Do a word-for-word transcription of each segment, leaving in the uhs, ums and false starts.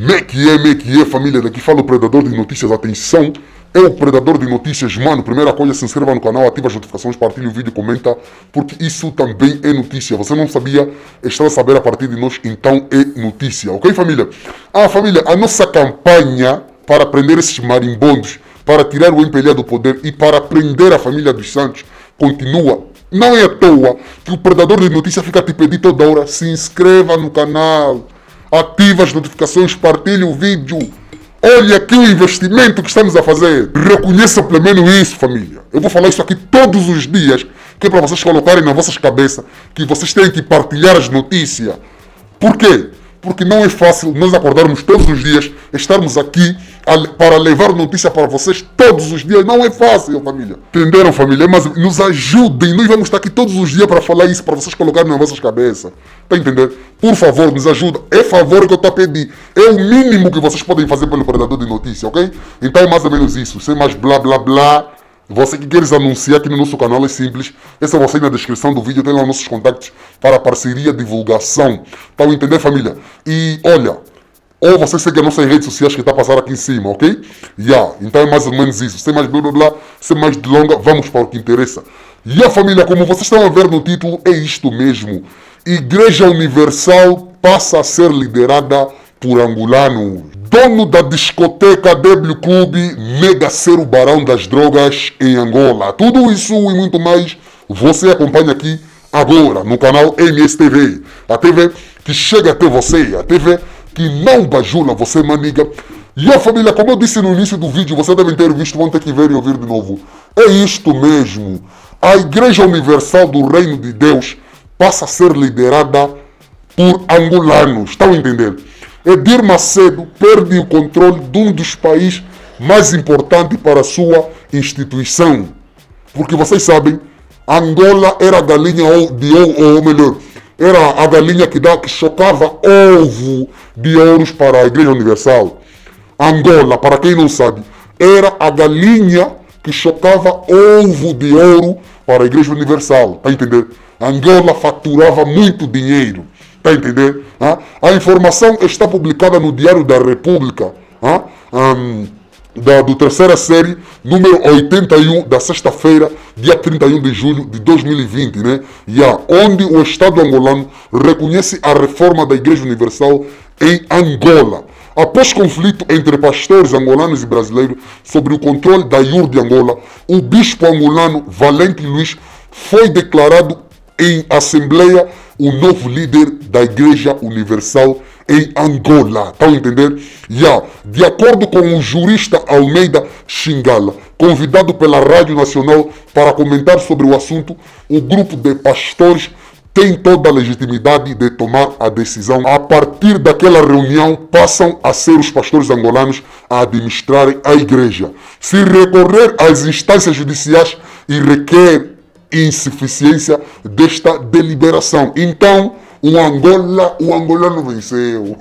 Me que é, me que é, família, daqui fala o Predador de Notícias, atenção, é o Predador de Notícias, mano, primeira coisa, se inscreva no canal, ativa as notificações, partilhe o vídeo, comenta, porque isso também é notícia, você não sabia, está a saber a partir de nós, então é notícia, ok, família? Ah, família, a nossa campanha para prender esses marimbondos, para tirar o M P L A do poder e para prender a família dos Santos, continua. Não é à toa que o Predador de Notícias fica a te pedir toda hora, se inscreva no canal, ative as notificações, partilhe o vídeo. Olha aqui o investimento que estamos a fazer. Reconheça pelo menos isso, família. Eu vou falar isso aqui todos os dias, que é para vocês colocarem nas vossas cabeças que vocês têm que partilhar as notícias. Por quê? Porque não é fácil nós acordarmos todos os dias, estarmos aqui para levar notícia para vocês todos os dias. Não é fácil, família. Entenderam, família? Mas nos ajudem. Nós vamos estar aqui todos os dias para falar isso, para vocês colocarem nas vossas cabeças. Está entendendo? Por favor, nos ajuda. É favor que eu estou a pedir. É o mínimo que vocês podem fazer pelo Predador de Notícia, ok? Então é mais ou menos isso. Sem mais blá blá blá. Você que queres anunciar aqui no nosso canal é simples. Essa você aí na descrição do vídeo tem lá nossos contatos para parceria, divulgação. Tá a entender, família? E olha, ou você segue as nossas redes sociais que está a passar aqui em cima, ok? Yeah, então é mais ou menos isso. Sem mais blá blá blá, sem mais delonga, vamos para o que interessa. E a família, como vocês estão a ver no título, é isto mesmo. Igreja Universal passa a ser liderada por angolanos. Dono da discoteca W Club nega ser o barão das drogas em Angola. Tudo isso e muito mais você acompanha aqui agora no canal M S T V. A T V que chega até você, a T V que não bajula você, maniga. E a família, como eu disse no início do vídeo, você deve ter visto, vão ter que ver e ouvir de novo. É isto mesmo. A Igreja Universal do Reino de Deus passa a ser liderada por angolanos. Estão a entender? Edir Macedo perde o controle de um dos países mais importantes para a sua instituição. Porque vocês sabem, Angola era a galinha de ouro, ou melhor, era a galinha que, dá, que chocava ovo de ouros para a Igreja Universal. Angola, para quem não sabe, era a galinha que chocava ovo de ouro para a Igreja Universal. Está a entender? Angola faturava muito dinheiro. Está a entender? Ah? A informação está publicada no Diário da República, ah? um, da do terceira série, número oitenta e um, da sexta-feira, dia trinta e um de julho de dois mil e vinte, né? Yeah, onde o Estado angolano reconhece a reforma da Igreja Universal em Angola. Após conflito entre pastores angolanos e brasileiros sobre o controle da I U R de Angola, o bispo angolano Valente Luiz foi declarado em assembleia o novo líder da Igreja Universal em Angola. Estão a entender? Yeah. De acordo com o jurista Almeida Xingala, convidado pela Rádio Nacional para comentar sobre o assunto, o grupo de pastores tem toda a legitimidade de tomar a decisão. A partir daquela reunião, passam a ser os pastores angolanos a administrarem a igreja. Se recorrer às instâncias judiciais e requer insuficiência desta deliberação. Então, o Angola, o angolano venceu.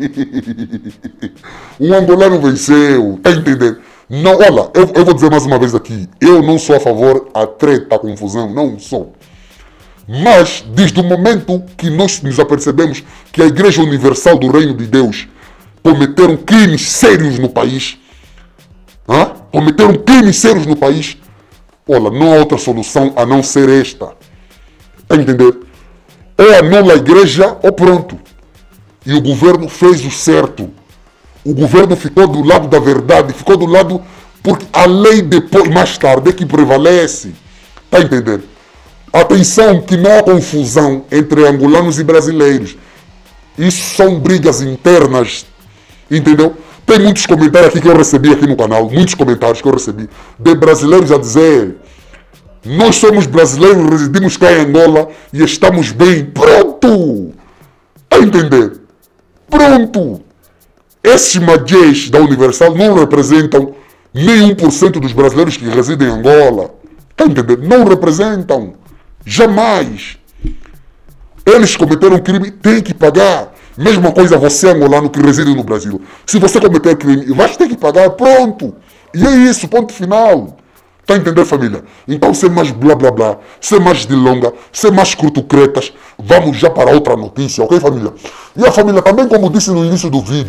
O angolano venceu. Tá entendendo? Não, olha, eu, eu vou dizer mais uma vez aqui. Eu não sou a favor da treta, a confusão. Não sou. Mas, desde o momento que nós nos apercebemos que a Igreja Universal do Reino de Deus cometeram crimes sérios no país, hein? cometeram crimes sérios no país, olha, não há outra solução a não ser esta. Está a entender? Ou anula a igreja ou pronto. E o governo fez o certo. O governo ficou do lado da verdade, ficou do lado porque a lei depois, mais tarde, é que prevalece. Está a entender? Atenção que não há confusão entre angolanos e brasileiros. Isso são brigas internas, entendeu? Tem muitos comentários aqui que eu recebi aqui no canal, muitos comentários que eu recebi, de brasileiros a dizer: nós somos brasileiros, residimos cá em Angola e estamos bem. Pronto! A entender? Pronto! Esses magés da Universal não representam nem um por cento dos brasileiros que residem em Angola. Está a entender? Não representam. Jamais. Eles cometeram crime, tem que pagar. Mesma coisa você, angolano, que reside no Brasil. Se você cometer crime, vai ter que pagar, pronto. E é isso, ponto final. Tá entendendo, família? Então, sem mais blá blá blá, sem mais delonga, sem mais curto-cretas, vamos já para outra notícia, ok, família? E a família também, como disse no início do vídeo,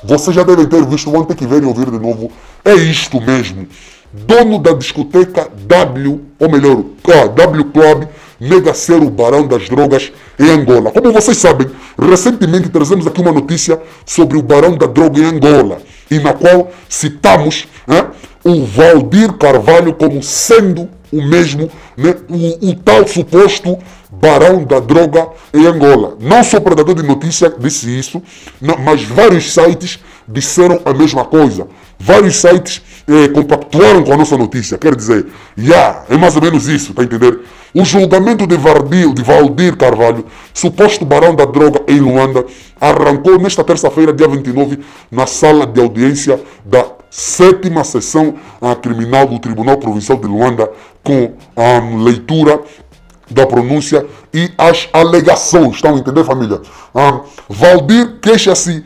Vocês já devem ter visto, vão ter que ver e ouvir de novo. É isto mesmo. Dono da discoteca W, ou melhor, ah, W Club, nega ser o barão das drogas em Angola. Como vocês sabem, recentemente trazemos aqui uma notícia sobre o barão da droga em Angola, e na qual citamos né, o Valdir Carvalho como sendo o mesmo, né, o, o tal suposto barão da droga em Angola. Não só o Predador de Notícia disse isso, não, mas vários sites disseram a mesma coisa. Vários sites eh, compactuaram com a nossa notícia. Quer dizer, yeah, é mais ou menos isso, tá entendendo? O julgamento de, Vardir, de Valdir Carvalho, suposto barão da droga em Luanda, arrancou nesta terça-feira, dia vinte e nove, na sala de audiência da sétima sessão uh, criminal do Tribunal Provincial de Luanda, com a um, leitura da pronúncia e as alegações. Estão a entender, família? Um, Valdir queixa-se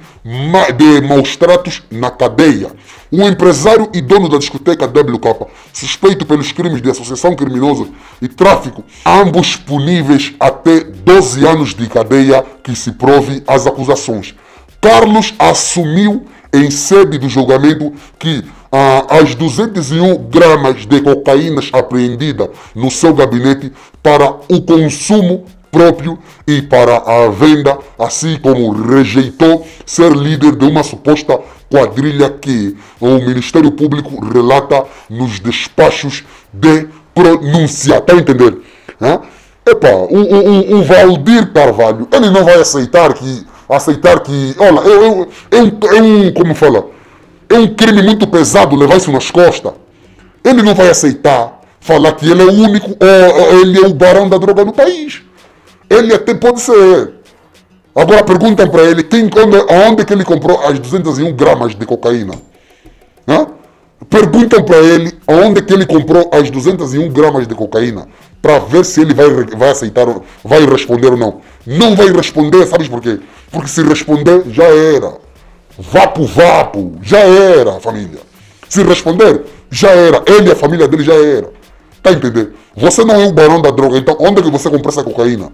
de maus tratos na cadeia. Um empresário e dono da discoteca W K, suspeito pelos crimes de associação criminosa e tráfico, ambos puníveis até doze anos de cadeia, que se prove as acusações. Carlos assumiu em sede do julgamento que ah, as duzentos e um gramas de cocaína apreendida no seu gabinete para o consumo próprio e para a venda, assim como rejeitou ser líder de uma suposta quadrilha que o Ministério Público relata nos despachos de pronúncia. Está a entender? Hã? Epa, o, o, o Valdir Carvalho, ele não vai aceitar que aceitar que, olha, é, é, é, um, é um, como fala, é um crime muito pesado levar isso nas costas. Ele não vai aceitar falar que ele é o único, ou ele é o barão da droga no país. Ele até pode ser. Agora perguntam para ele quem, onde, onde que ele comprou as duzentos e um gramas de cocaína. Hã? Perguntam para ele onde que ele comprou as duzentos e um gramas de cocaína, para ver se ele vai, vai aceitar, vai responder ou não. Não vai responder, sabes por quê? Porque se responder, já era. Vapo, vapo, já era, família. Se responder, já era. Ele e a família dele já era. Tá entendendo? Você não é o barão da droga, então onde é que você comprou essa cocaína?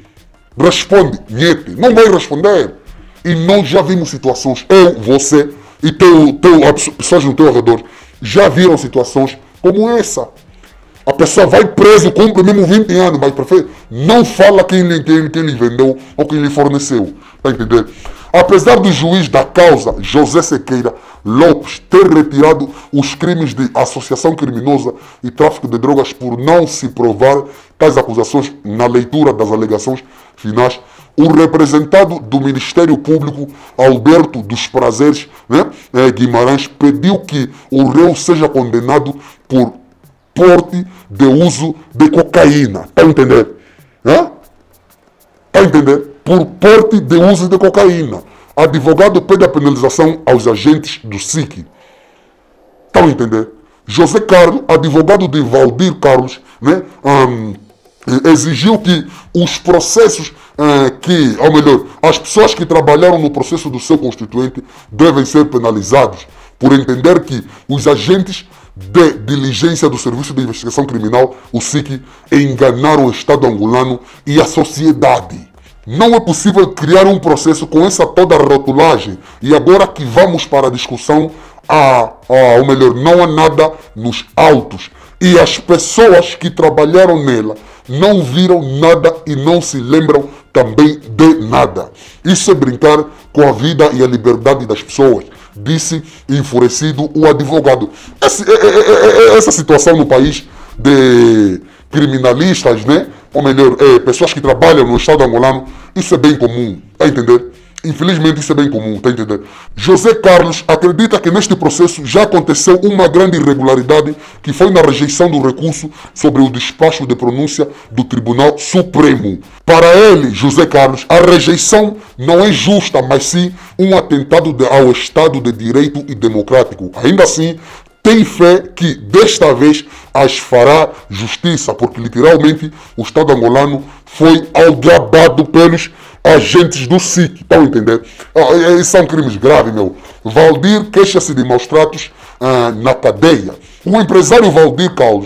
Responde, nhete. Não vai responder. E nós já vimos situações, eu, você e teu, teu, as pessoas no teu redor, já viram situações como essa. A pessoa vai preso, cumpre mesmo vinte anos, mas prefere, não fala quem lhe, quem, quem lhe vendeu ou quem lhe forneceu. Tá entendendo? Apesar do juiz da causa, José Sequeira Lopes, ter retirado os crimes de associação criminosa e tráfico de drogas por não se provar tais acusações na leitura das alegações finais, o representado do Ministério Público, Alberto dos Prazeres né, Guimarães, pediu que o réu seja condenado por porte de uso de cocaína. Está a entender? Está a entender? Por porte de uso de cocaína. Advogado pede a penalização aos agentes do S I C. Estão a entender? José Carlos, advogado de Valdir Carlos, né, um, exigiu que os processos uh, que, ou melhor, as pessoas que trabalharam no processo do seu constituinte devem ser penalizados por entender que os agentes de diligência do Serviço de Investigação Criminal, o S I C, enganaram o Estado angolano e a sociedade. Não é possível criar um processo com essa toda rotulagem. E agora que vamos para a discussão, há, há, ou melhor, não há nada nos autos. E as pessoas que trabalharam nela não viram nada e não se lembram também de nada. Isso é brincar com a vida e a liberdade das pessoas, disse enfurecido o advogado. Esse, essa situação no país de criminalistas, né? Ou melhor, é, pessoas que trabalham no Estado angolano, isso é bem comum, tá a entender? Infelizmente isso é bem comum, tá a entender? José Carlos acredita que neste processo já aconteceu uma grande irregularidade, que foi na rejeição do recurso sobre o despacho de pronúncia do Tribunal Supremo. Para ele, José Carlos, a rejeição não é justa, mas sim um atentado de, ao Estado de Direito e Democrático. Ainda assim, tem fé que desta vez as fará justiça, porque literalmente o Estado angolano foi aldrabado pelos agentes do S I C. Estão a entender? Ah, são crimes graves, meu. Valdir queixa-se de maus tratos ah, na cadeia. O empresário Valdir Carlos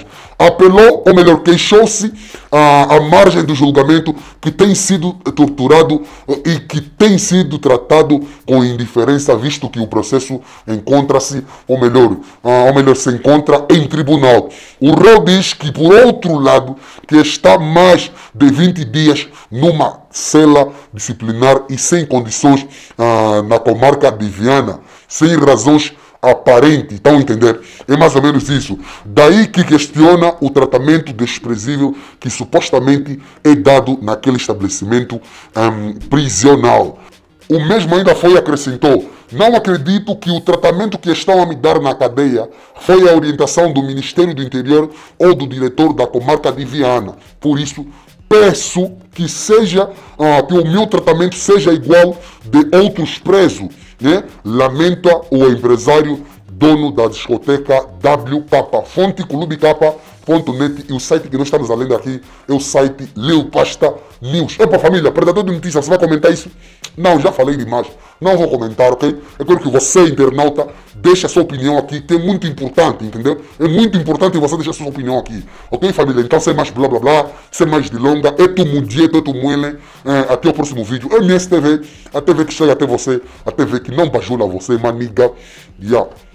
apelou, ou melhor, queixou-se à, à margem do julgamento que tem sido torturado e que tem sido tratado com indiferença, visto que o processo encontra-se, ou melhor, ah, ou melhor, se encontra em tribunal. O réu diz que, por outro lado, que está mais de vinte dias numa cela disciplinar e sem condições ah, na comarca de Viana, sem razões aparentes, estão a entender? É mais ou menos isso. Daí que questiona o tratamento desprezível que supostamente é dado naquele estabelecimento um, prisional. O mesmo ainda foi acrescentou: não acredito que o tratamento que estão a me dar na cadeia foi a orientação do Ministério do Interior ou do diretor da comarca de Viana. Por isso, peço que seja, uh, que o meu tratamento seja igual de outros presos, né? Lamenta o empresário dono da discoteca W K. Fonte clube k ponto net, e o site que nós estamos a lendo aqui é o site Leo Pasta News. Epa família, predador de notícias, você vai comentar isso? Não, já falei demais, não vou comentar, ok? Eu quero que você, internauta, deixe a sua opinião aqui, que é muito importante, entendeu? É muito importante você deixar a sua opinião aqui, ok família? Então, sem mais blá blá blá, sem mais delonga, é tu mudieto, é tu muele, é, até o próximo vídeo. M S T V, a T V que chega até você, a T V que não bajula você, maniga, yeah.